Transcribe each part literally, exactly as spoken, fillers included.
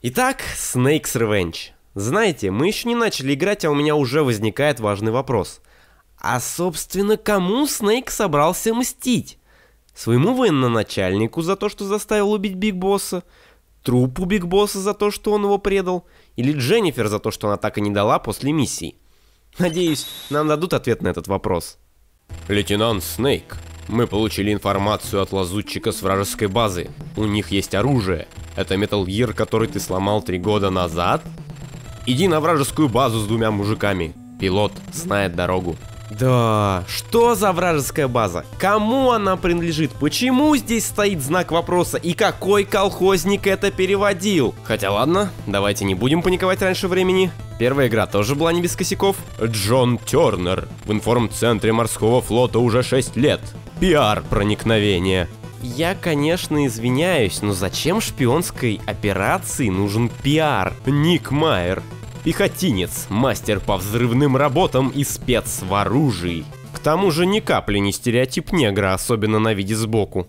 Итак, Snake's Revenge. Знаете, мы еще не начали играть, а у меня уже возникает важный вопрос. А собственно, кому Снейк собрался мстить? Своему военачальнику за то, что заставил убить Биг Босса? Трупу Биг Босса за то, что он его предал? Или Дженнифер за то, что она так и не дала после миссии? Надеюсь, нам дадут ответ на этот вопрос. Лейтенант Снейк, мы получили информацию от лазутчика с вражеской базы. У них есть оружие. Это Metal Gear, который ты сломал три года назад? Иди на вражескую базу с двумя мужиками. Пилот знает дорогу. Да, что за вражеская база? Кому она принадлежит? Почему здесь стоит знак вопроса? И какой колхозник это переводил? Хотя ладно, давайте не будем паниковать раньше времени. Первая игра тоже была не без косяков. Джон Тернер. В информцентре морского флота уже шесть лет. Пиар проникновения. Я, конечно, извиняюсь, но зачем шпионской операции нужен пиар? Ник Майер. Пехотинец, мастер по взрывным работам и спец в оружии. К тому же ни капли не стереотип негра, особенно на виде сбоку.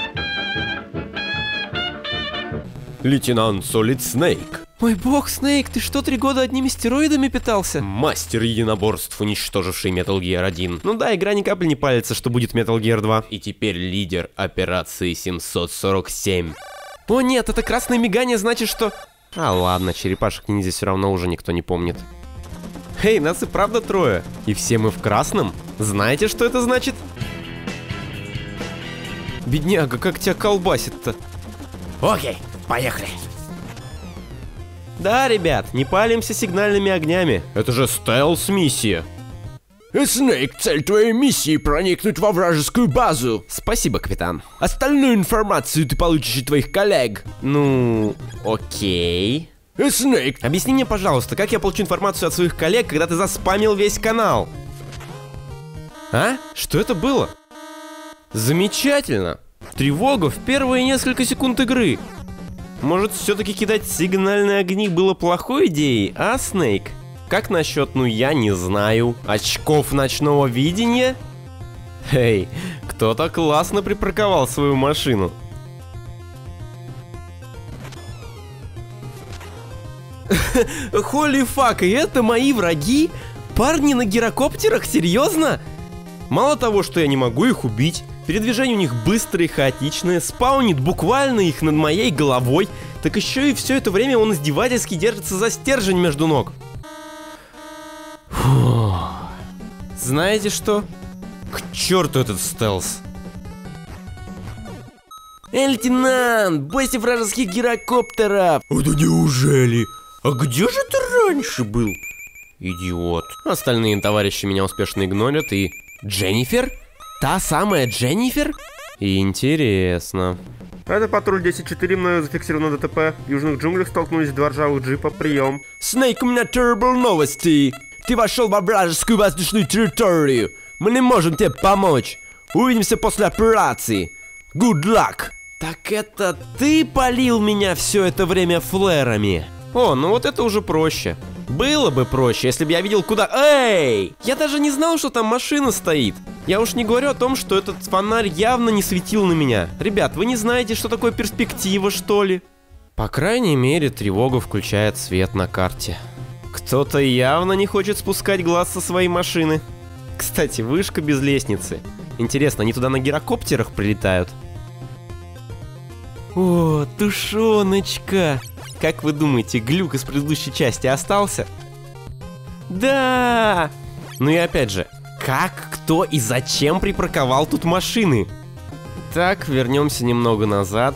Лейтенант Солид Снейк. Мой бог, Снейк, ты что, три года одними стероидами питался? Мастер единоборств, уничтоживший Metal Gear один. Ну да, игра ни капли не палится, что будет Metal Gear два. И теперь лидер операции семьсот сорок семь. О нет, это красное мигание значит, что... А ладно, черепашек-ниндзя все равно уже никто не помнит. Эй, нас и правда трое. И все мы в красном. Знаете, что это значит? Бедняга, как тебя колбасит-то? Окей, поехали. Да, ребят, не палимся сигнальными огнями. Это же стелс-миссия. Снейк, цель твоей миссии — проникнуть во вражескую базу. Спасибо, капитан. Остальную информацию ты получишь от твоих коллег. Ну, окей. Снейк, объясни мне, пожалуйста, как я получу информацию от своих коллег, когда ты заспамил весь канал? А? Что это было? Замечательно. Тревога в первые несколько секунд игры. Может, все-таки кидать сигнальные огни было плохой идеей, а, Снейк? Как насчет, ну я не знаю, очков ночного видения? Эй, кто-то классно припарковал свою машину. Холли фак, и это мои враги? Парни на гирокоптерах, серьезно? Мало того, что я не могу их убить, передвижение у них быстрое и хаотичное, спаунит буквально их над моей головой, так еще и все это время он издевательски держится за стержень между ног. Фу. Знаете что? К черту этот стелс. Эй, лейтенант, бойся вражеских гирокоптеров. Да неужели? А где же ты раньше был? Идиот. Остальные товарищи меня успешно игнорят и... Дженнифер? Та самая Дженнифер? Интересно. Это патруль десять четыре, мною зафиксировано ДТП. В южных джунглях столкнулись два ржавых джипа, прием. Снейк, у меня terrible новости. Ты вошел во вражескую воздушную территорию. Мы не можем тебе помочь. Увидимся после операции. Good luck. Так это ты полил меня все это время флэрами? О, ну вот это уже проще. Было бы проще, если бы я видел куда... Эй! Я даже не знал, что там машина стоит. Я уж не говорю о том, что этот фонарь явно не светил на меня. Ребят, вы не знаете, что такое перспектива, что ли? По крайней мере, тревога включает свет на карте. Кто-то явно не хочет спускать глаз со своей машины. Кстати, вышка без лестницы. Интересно, они туда на гирокоптерах прилетают? О, тушеночка! Как вы думаете, глюк из предыдущей части остался? Да! Ну и опять же, как, кто и зачем припарковал тут машины? Так, вернемся немного назад.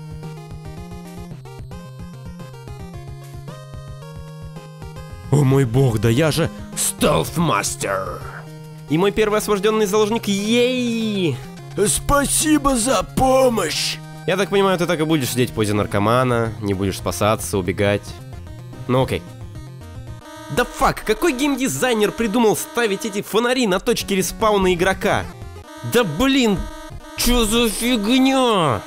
О мой бог, да я же стелс-мастер! И мой первый освобожденный заложник, ей! Спасибо за помощь! Я так понимаю, ты так и будешь сидеть в позе наркомана, не будешь спасаться, убегать. Ну окей. Да фак, какой геймдизайнер придумал ставить эти фонари на точке респауна игрока? Да блин, чё за фигня?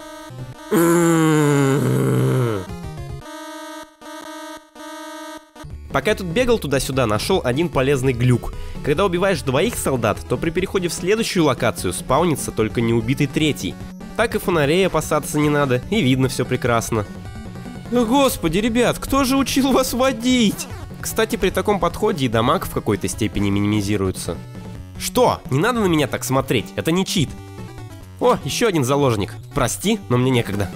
Пока я тут бегал туда-сюда, нашел один полезный глюк. Когда убиваешь двоих солдат, то при переходе в следующую локацию спаунится только неубитый третий. Так и фонарей опасаться не надо, и видно все прекрасно. Господи, ребят, кто же учил вас водить? Кстати, при таком подходе и дамаг в какой-то степени минимизируются. Что? Не надо на меня так смотреть, это не чит. О, еще один заложник. Прости, но мне некогда.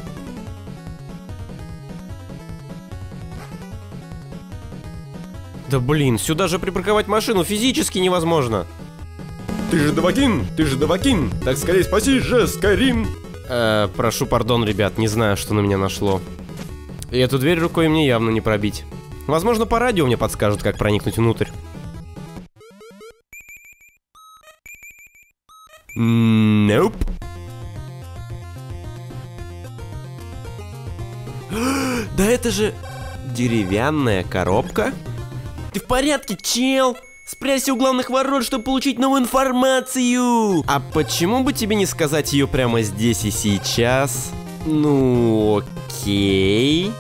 Да блин, сюда же припарковать машину физически невозможно. Ты же Давакин, ты же Давакин, так скорее спаси же, Скайрим. Э, прошу пардон, ребят, не знаю, что на меня нашло. И эту дверь рукой мне явно не пробить. Возможно, по радио мне подскажут, как проникнуть внутрь. Nope. Да это же деревянная коробка. Ты в порядке, чел? Спрячься у главных ворот, чтобы получить новую информацию. А почему бы тебе не сказать ее прямо здесь и сейчас? Ну, окей.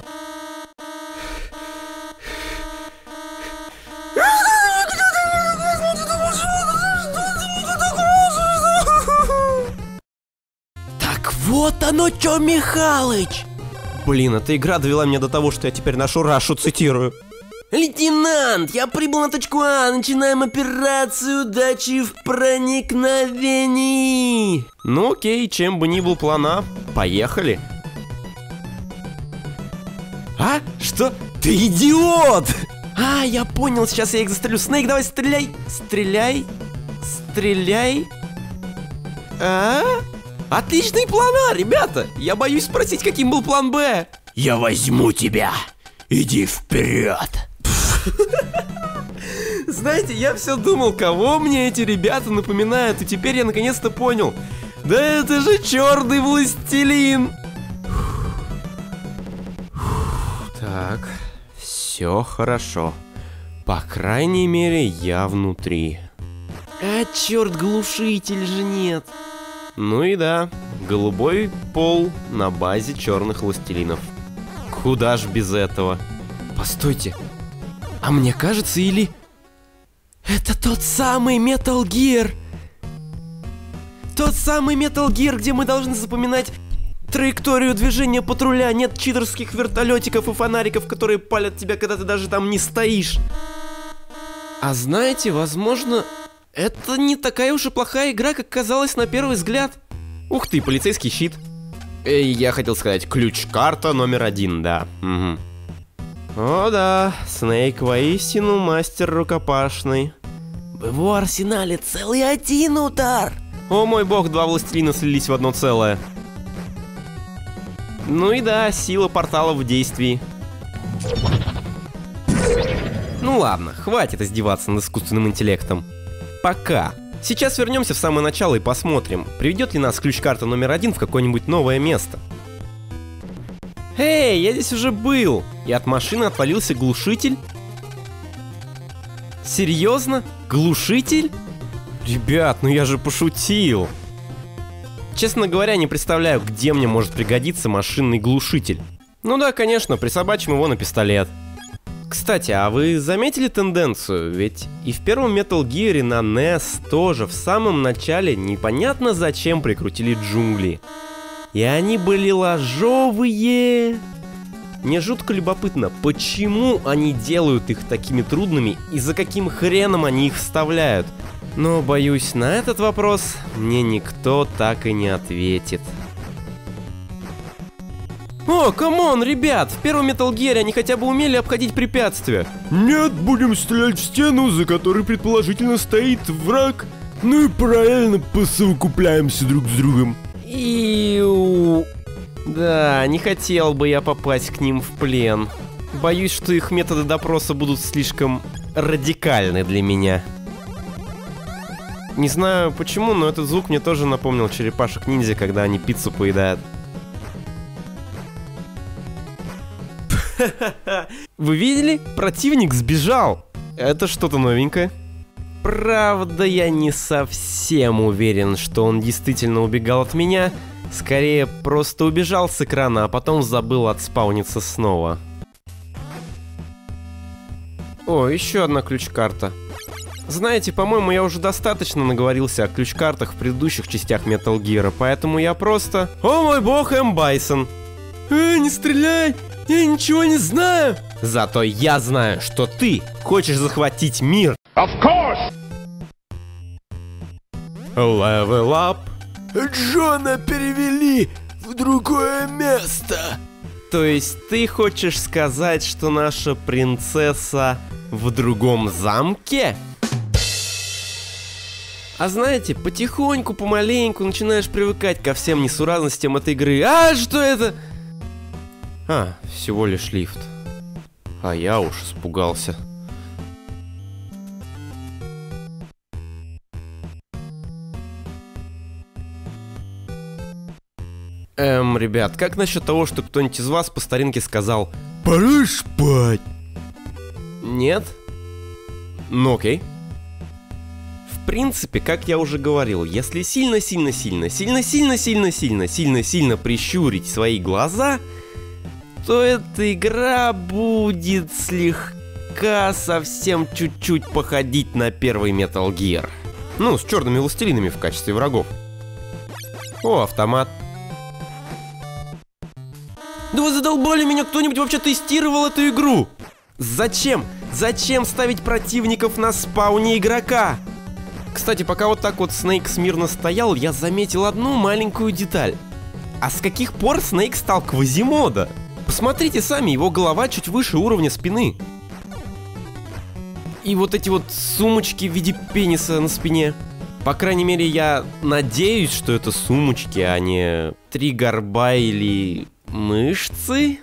Так вот оно чё, Михалыч! Блин, эта игра довела меня до того, что я теперь нашу Рашу цитирую. Лейтенант, я прибыл на точку А, начинаем операцию удачи в проникновении. Ну окей, чем бы ни был план А, поехали. А? Что? Ты идиот! А, я понял, сейчас я их застрелю. Снейк, давай стреляй! Стреляй! Стреляй! А? Отличный план А, ребята! Я боюсь спросить, каким был план Б. Я возьму тебя. Иди вперед. Знаете, я все думал, кого мне эти ребята напоминают, и теперь я наконец-то понял. Да это же черный властелин! Так, все хорошо. По крайней мере, я внутри. А черт, глушитель же нет. Ну и да, голубой пол на базе черных властелинов. Куда ж без этого? Постойте, а мне кажется, или... Это тот самый Metal Gear! Тот самый Metal Gear, где мы должны запоминать траекторию движения патруля. Нет читерских вертолетиков и фонариков, которые палят тебя, когда ты даже там не стоишь. А знаете, возможно, это не такая уж и плохая игра, как казалось на первый взгляд. Ух ты, полицейский щит. Эй, я хотел сказать, ключ-карта номер один, да. Угу. О да, Снейк воистину мастер рукопашный. В его арсенале целый один удар. О мой бог, два властелина слились в одно целое. Ну и да, сила портала в действии. Ну ладно, хватит издеваться над искусственным интеллектом. Пока. Сейчас вернемся в самое начало и посмотрим, приведет ли нас ключ-карта номер один в какое-нибудь новое место. Эй, я здесь уже был! И от машины отвалился глушитель? Серьезно? Глушитель? Ребят, ну я же пошутил! Честно говоря, не представляю, где мне может пригодиться машинный глушитель. Ну да, конечно, присобачим его на пистолет. Кстати, а вы заметили тенденцию? Ведь и в первом Metal Gear на эн и эс тоже в самом начале непонятно зачем прикрутили джунгли. И они были ложовые. Мне жутко любопытно, почему они делают их такими трудными и за каким хреном они их вставляют. Но, боюсь, на этот вопрос мне никто так и не ответит. О, камон, ребят, в первом Metal Gear они хотя бы умели обходить препятствия. Нет, будем стрелять в стену, за которой предположительно стоит враг. Ну и правильно, посовокупляемся друг с другом. Иу. Да, не хотел бы я попасть к ним в плен. Боюсь, что их методы допроса будут слишком радикальны для меня. Не знаю почему, но этот звук мне тоже напомнил черепашек-ниндзя, когда они пиццу поедают. Вы видели? Противник сбежал. Это что-то новенькое. Правда, я не совсем уверен, что он действительно убегал от меня. Скорее, просто убежал с экрана, а потом забыл отспауниться снова. О, еще одна ключ-карта. Знаете, по-моему, я уже достаточно наговорился о ключ-картах в предыдущих частях Metal Gear, поэтому я просто... О мой бог, М. Байсон! Эй, не стреляй! Я ничего не знаю. Зато я знаю, что ты хочешь захватить мир. Of course! Level up. Джона перевели в другое место. То есть ты хочешь сказать, что наша принцесса в другом замке? А знаете, потихоньку, помаленьку начинаешь привыкать ко всем несуразностям этой игры. А что это? А, всего лишь лифт. А я уж испугался. Эм, ребят, как насчет того, что кто-нибудь из вас по старинке сказал Пора спать. «нет»? Ну окей. В принципе, как я уже говорил, если сильно-сильно-сильно, сильно-сильно-сильно-сильно-сильно-сильно прищурить свои глаза, то эта игра будет слегка, совсем чуть-чуть походить на первый Metal Gear. Ну, с черными властелинами в качестве врагов. О, автомат. Да вы задолбали меня, кто-нибудь вообще тестировал эту игру? Зачем? Зачем ставить противников на спауне игрока? Кстати, пока вот так вот Снейк смирно стоял, я заметил одну маленькую деталь. А с каких пор Снейк стал Квазимода? Посмотрите сами, его голова чуть выше уровня спины. И вот эти вот сумочки в виде пениса на спине. По крайней мере, я надеюсь, что это сумочки, а не три горба или мышцы.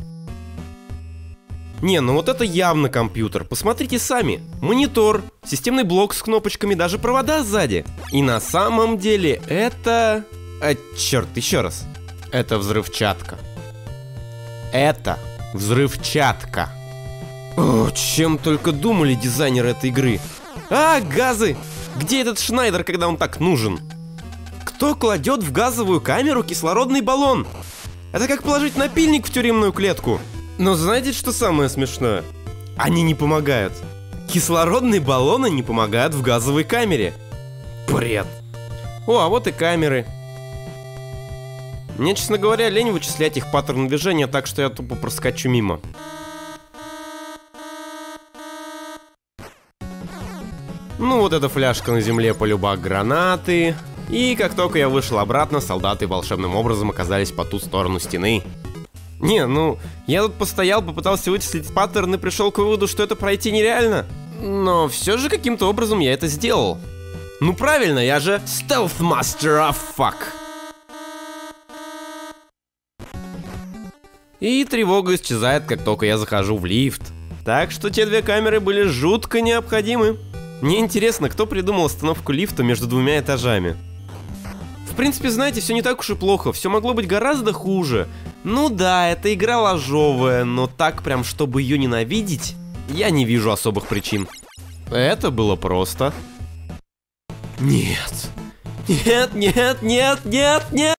Не, ну вот это явно компьютер. Посмотрите сами. Монитор, системный блок с кнопочками, даже провода сзади. И на самом деле это... А, черт, еще раз. Это взрывчатка. Это взрывчатка. О, чем только думали дизайнеры этой игры. А, газы! Где этот Шнайдер, когда он так нужен? Кто кладет в газовую камеру кислородный баллон? Это как положить напильник в тюремную клетку. Но знаете, что самое смешное? Они не помогают. Кислородные баллоны не помогают в газовой камере. Бред. О, а вот и камеры. Мне, честно говоря, лень вычислять их паттерн движения, так что я тупо проскочу мимо. Ну вот эта фляжка на земле, полюбак гранаты. И как только я вышел обратно, солдаты волшебным образом оказались по ту сторону стены. Не, ну, я тут постоял, попытался вычислить паттерн и пришел к выводу, что это пройти нереально. Но все же каким-то образом я это сделал. Ну правильно, я же Stealth Master of Fuck. И тревога исчезает, как только я захожу в лифт. Так что те две камеры были жутко необходимы. Мне интересно, кто придумал остановку лифта между двумя этажами. В принципе, знаете, все не так уж и плохо, все могло быть гораздо хуже. Ну да, эта игра ложовая, но так прям, чтобы ее ненавидеть, я не вижу особых причин. Это было просто. Нет. Нет, нет, нет, нет, нет.